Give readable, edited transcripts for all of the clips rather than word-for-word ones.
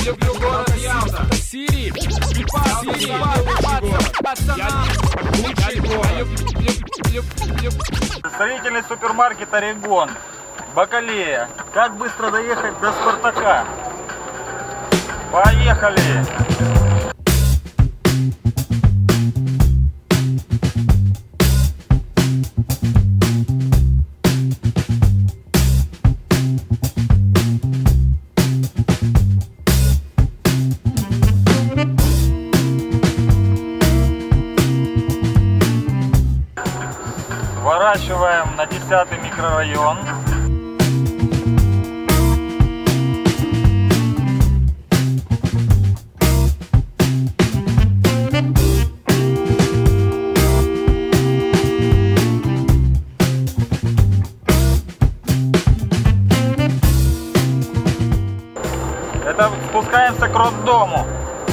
люблю город Ялта. Сири, Строительный супермаркет Орегон, Бакалея. Как быстро доехать до Спартака? Поехали! Сворачиваем на 10-й микрорайон. Это спускаемся к роддому.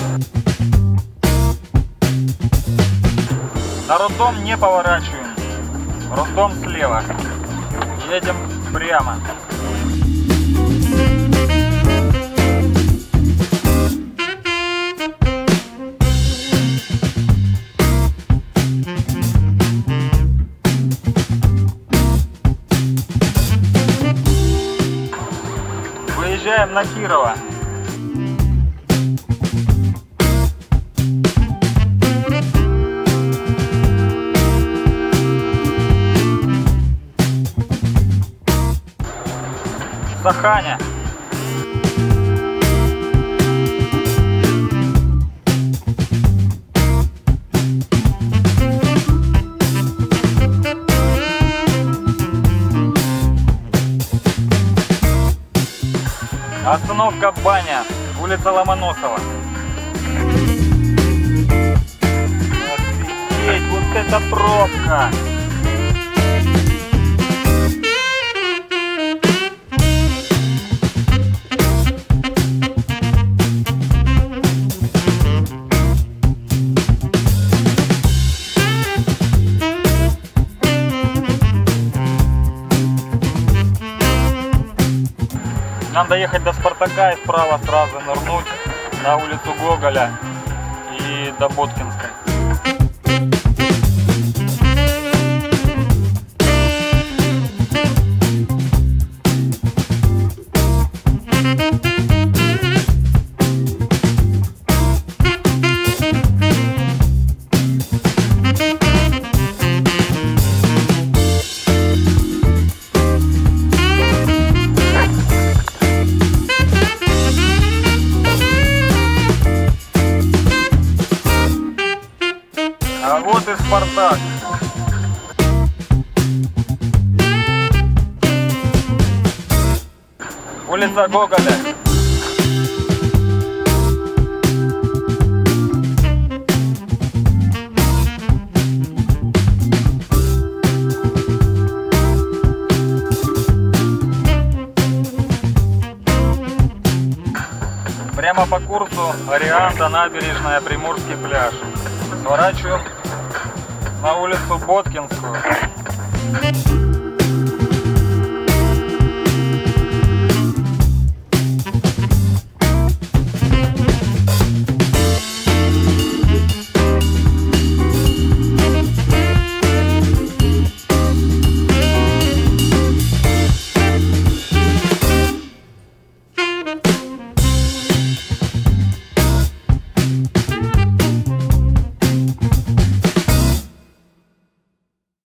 На роддом не поворачиваем. Роддом слева. Едем прямо. Выезжаем на Кирова. Саханя. Остановка Баня, улица Ломоносова. Офигеть, вот это пробка! Нам доехать до Спартака и вправо сразу нырнуть на улицу Гоголя и до Боткинской. А вот и Спартак. Улица Гоголя. Прямо по курсу Орианта, набережная, Приморский пляж. Сворачиваем на улицу Боткинскую.